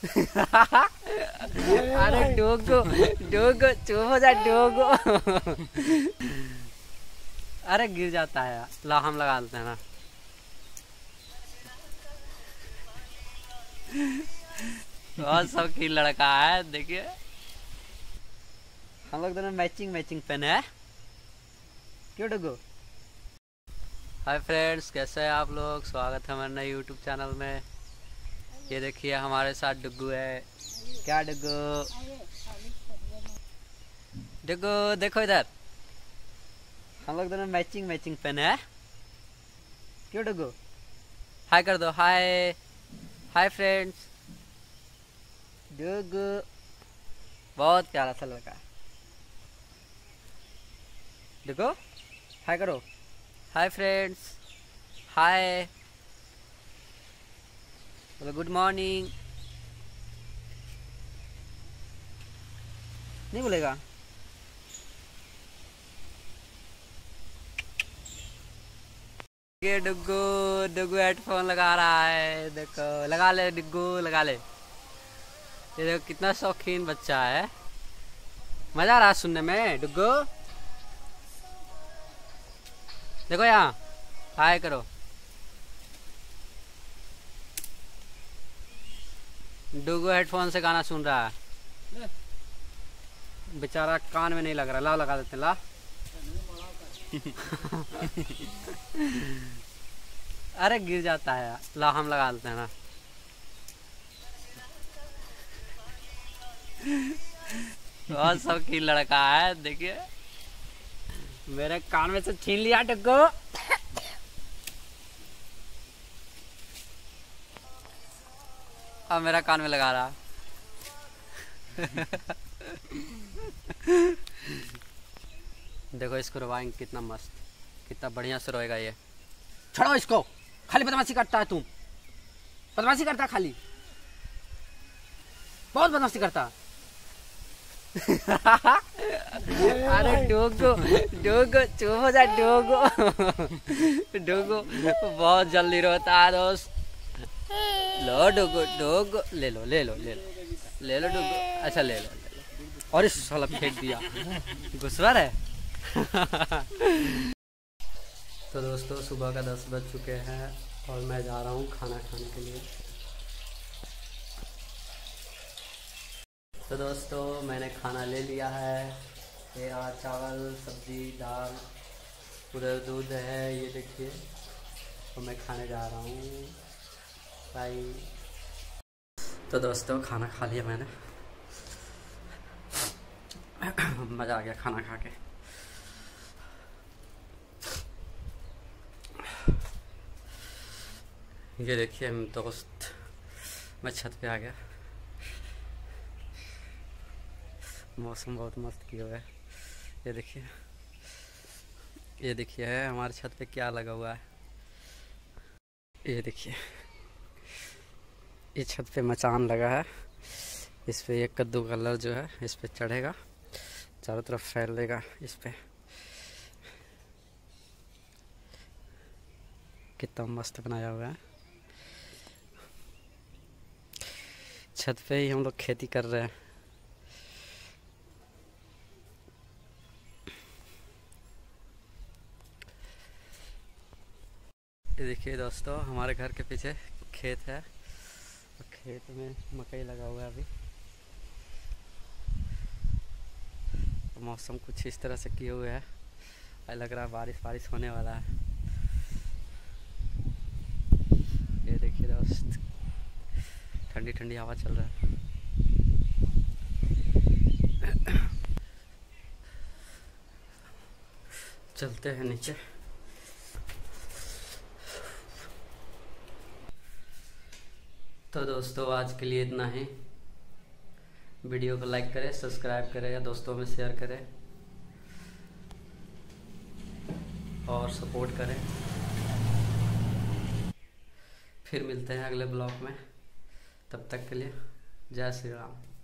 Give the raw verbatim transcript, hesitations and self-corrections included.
अरे डोगो डोगो चुप हो जा डोगो। अरे गिर जाता है यार, ला हम लगा देते हैं ना। बहुत शौकीन लड़का है, देखिए हम लोग दोनों मैचिंग मैचिंग पहने हैं। क्यों डुगू? हाय फ्रेंड्स, कैसे हैं आप लोग? स्वागत है हमारे नए यूट्यूब चैनल में। ये देखिए हमारे साथ डुगू है। क्या डुगू? डुगू देखो इधर, हम लोग दोनों मैचिंग मैचिंग पहने हैं। क्यों डुगू? हाय कर दो, हाय हाय फ्रेंड्स। डुगू बहुत प्यारा सा लड़का है। डुगू हाय करो, हाय फ्रेंड्स, हाय बोलो गुड मॉर्निंग। नहीं बोलेगा? ये डुगू डुगू हेडफोन लगा रहा है, देखो लगा ले डुगू लगा ले। ये देखो कितना शौकीन बच्चा है, मजा आ रहा है सुनने में। डुगू देखो यहाँ, हाय करो। डुगू हेडफोन से गाना सुन रहा है, बेचारा कान में नहीं लग रहा। ला लगा देते ला। अरे गिर जाता है यार, ला हम लगा देते हैं ना। बहुत शौकीन लड़का है, देखिए मेरे कान में से छीन लिया डुगू। अब मेरा कान में लगा रहा। देखो इसको रोवाएंगे कितना मस्त, कितना बढ़िया से रोएगा ये। छोड़ो इसको, खाली बदमाशी करता है। तुम बदमाशी करता है, खाली बहुत बदमाशी करता। अरे डोगो डोगो चुप हो जा डोगो। डोगो बहुत जल्दी रोता है दोस्त। लो डोगो डोगो ले लो ले लो ले लो ले लो डोगो। अच्छा ले लो ले लो। और इस साला फेंक दिया, गुस्सा है। तो दोस्तों सुबह का दस बज चुके हैं और मैं जा रहा हूँ खाना खाने के लिए। तो दोस्तों मैंने खाना ले लिया है। ये आज चावल सब्जी दाल, उधर दूध है, ये देखिए। तो मैं खाने जा रहा हूँ भाई। तो दोस्तों खाना खा लिया मैंने, मज़ा आ गया खाना खा के। ये देखिए दोस्त, मैं छत पे आ गया। मौसम बहुत मस्त किया हुआ है। ये देखिए ये देखिए है हमारे छत पे क्या लगा हुआ है। ये देखिए ये छत पे मचान लगा है। इस पे एक कद्दू कलर जो है इस पे चढ़ेगा, चारों तरफ फैलेगा। इस पे कितना मस्त बनाया हुआ है। छत पे ही हम लोग खेती कर रहे हैं। ये देखिए दोस्तों हमारे घर के पीछे खेत है, खेत में मकई लगा हुआ है अभी। तो मौसम कुछ इस तरह से किए हुए है, लग रहा है बारिश बारिश होने वाला है। ये देखिए दोस्त ठंडी ठंडी हवा चल रहा है। चलते हैं नीचे। तो दोस्तों आज के लिए इतना ही। वीडियो को लाइक करें, सब्सक्राइब करें या दोस्तों में शेयर करें और सपोर्ट करें। फिर मिलते हैं अगले ब्लॉग में, तब तक के लिए जय श्री राम।